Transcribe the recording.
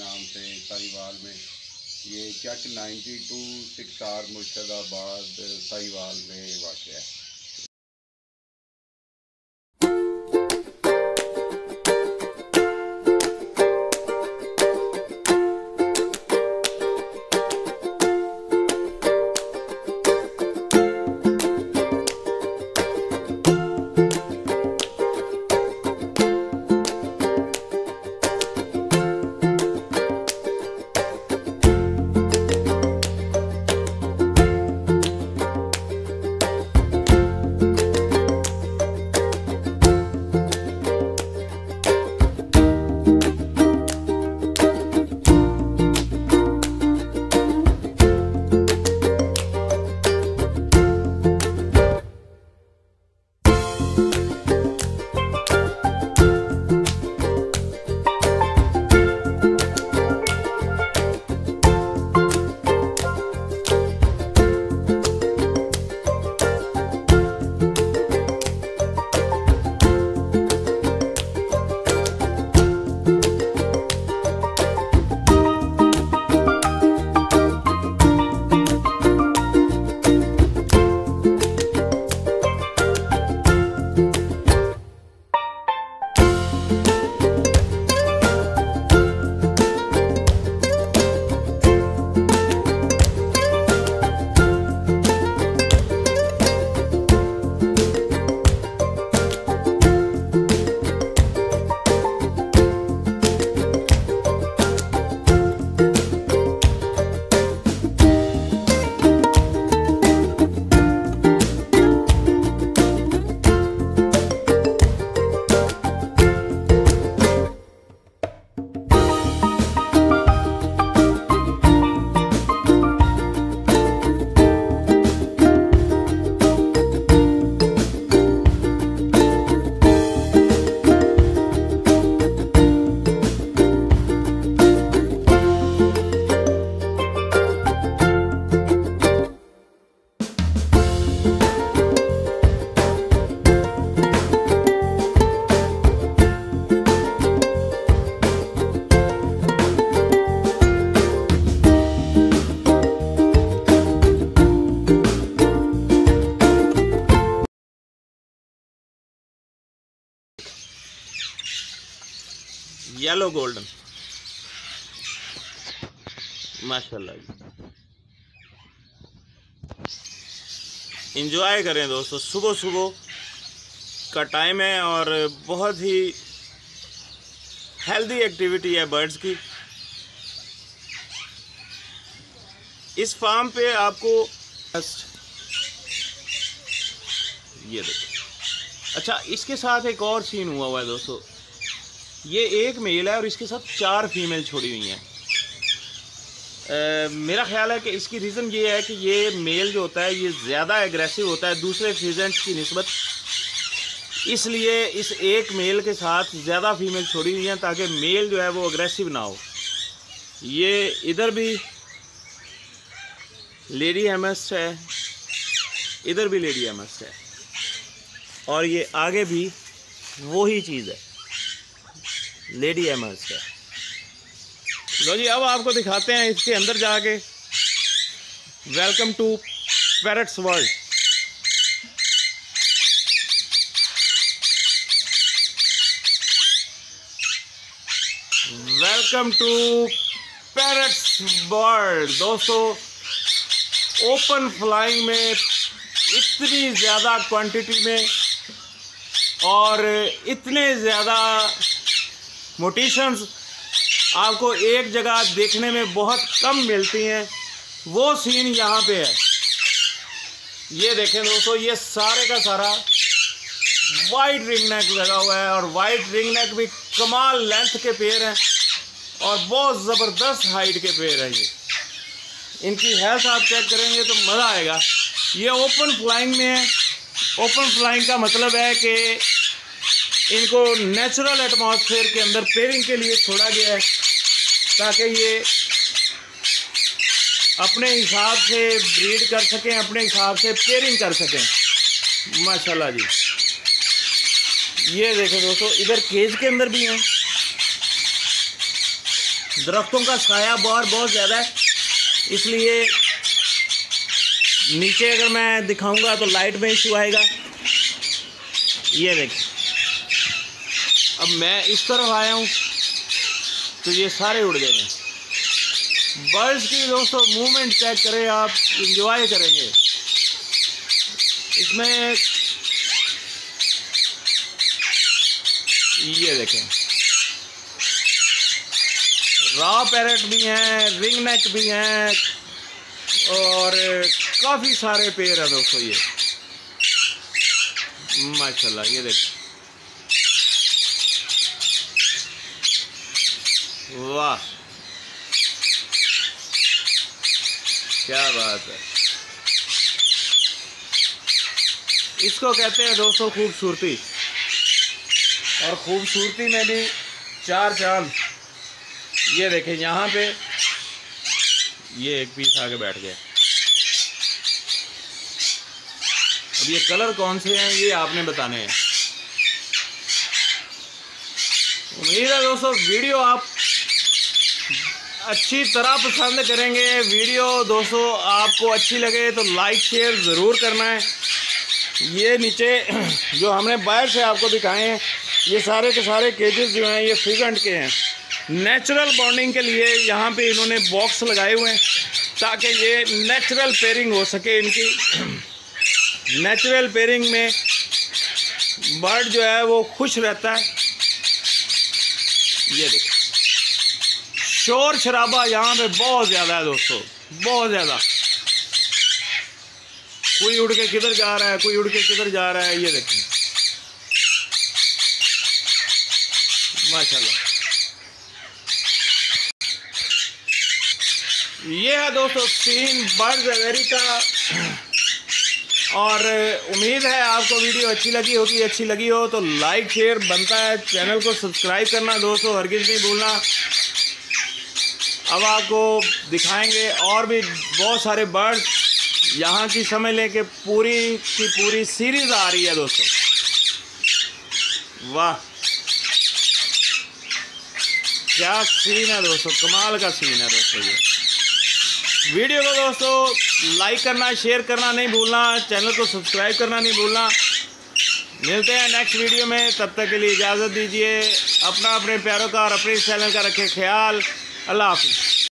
नाम से साहिवाल में। ये चक 92 6R मुर्शिदाबाद साहिवाल में वाक़ है। येलो गोल्डन माशाल्लाह जी। इंजॉय करें दोस्तों, सुबह सुबह का टाइम है और बहुत ही हेल्दी एक्टिविटी है बर्ड्स की। इस फार्म पे आपको ये देखो। अच्छा, इसके साथ एक और सीन हुआ है दोस्तों। ये एक मेल है और इसके साथ 4 फीमेल छोड़ी हुई हैं। मेरा ख्याल है कि इसकी रीज़न ये है कि ये मेल जो होता है ये ज़्यादा एग्रेसिव होता है दूसरे फीजेंट्स की निस्बत, इसलिए इस एक मेल के साथ ज़्यादा फीमेल छोड़ी हुई हैं ताकि मेल जो है वो अग्रेसिव ना हो। ये इधर भी लेडी एमएस है, इधर भी लेडी एमएस है और ये आगे भी वही चीज़ है, लेडी एमएस है। लो जी, अब आपको दिखाते हैं इसके अंदर जाके। Welcome to parrots world. Welcome to parrots world. दोस्तों, ओपन फ्लाइंग में इतनी ज़्यादा क्वांटिटी में और इतने ज़्यादा मोटिशंस आपको एक जगह देखने में बहुत कम मिलती हैं, वो सीन यहाँ पे है। ये देखें दोस्तों, ये सारे का सारा वाइट रिंग नेक लगा हुआ है और वाइट रिंग नेक भी कमाल लेंथ के पेड़ हैं और बहुत ज़बरदस्त हाइट के पेड़ हैं। ये इनकी हेल्थ आप चेक करेंगे तो मज़ा आएगा। ये ओपन फ्लाइंग में है। ओपन फ्लाइंग का मतलब है कि इनको नेचुरल एटमॉस्फेयर के अंदर पेयरिंग के लिए छोड़ा गया है ताकि ये अपने हिसाब से ब्रीड कर सकें, अपने हिसाब से पेयरिंग कर सकें। माशाल्लाह जी। ये देखो दोस्तों, इधर केज के अंदर भी हैं दरख्तों का साया बाहर बहुत ज़्यादा है, इसलिए नीचे अगर मैं दिखाऊंगा तो लाइट में इशू आएगा। ये देखिए, अब मैं इस तरफ आया हूँ तो ये सारे उड़ गए हैं। बर्ड्स की दोस्तों मूवमेंट चेक करें, आप इंजॉय करेंगे इसमें। ये देखें, रॉ पैरेट भी हैं, रिंग नेक भी हैं और काफ़ी सारे पेड़ हैं दोस्तों। ये माशाल्लाह, ये देखें, वाह क्या बात है। इसको कहते हैं दोस्तों खूबसूरती, और खूबसूरती में भी चार चांद। ये देखें, यहाँ पे ये एक पीस आके बैठ गया। अब ये कलर कौन से हैं ये आपने बताने हैं। उम्मीद है दोस्तों वीडियो आप अच्छी तरह पसंद करेंगे। वीडियो दोस्तों आपको अच्छी लगे तो लाइक शेयर ज़रूर करना है। ये नीचे जो हमने बाहर से आपको दिखाए हैं, ये सारे के सारे केजेस जो हैं ये फिजेंट के हैं। नेचुरल बॉन्डिंग के लिए यहाँ पे इन्होंने बॉक्स लगाए हुए हैं ताकि ये नेचुरल पेयरिंग हो सके इनकी। नेचुरल पेयरिंग में बर्ड जो है वो खुश रहता है। ये देखो, शोर शराबा यहाँ पे बहुत ज़्यादा है दोस्तों, बहुत ज़्यादा। कोई उड़ के किधर जा रहा है, कोई उड़ के किधर जा रहा है। ये देखिए माशाल्लाह। ये है दोस्तों सीन बर्ड्स एवियरी का, और उम्मीद है आपको वीडियो अच्छी लगी होगी। अच्छी लगी हो तो लाइक शेयर बनता है, चैनल को सब्सक्राइब करना दोस्तों हरगिज़ नहीं भूलना। अब आपको दिखाएंगे और भी बहुत सारे बर्ड्स। यहाँ की समझ लें कि पूरी की पूरी सीरीज़ आ रही है दोस्तों। वाह क्या सीन है दोस्तों, कमाल का सीन है दोस्तों। ये वीडियो को दोस्तों लाइक करना, शेयर करना नहीं भूलना, चैनल को सब्सक्राइब करना नहीं भूलना। मिलते हैं नेक्स्ट वीडियो में, तब तक के लिए इजाज़त दीजिए। अपना अपने प्यारों का और अपने चैनल का रखें ख्याल। अल्लाह हाफ़िज़।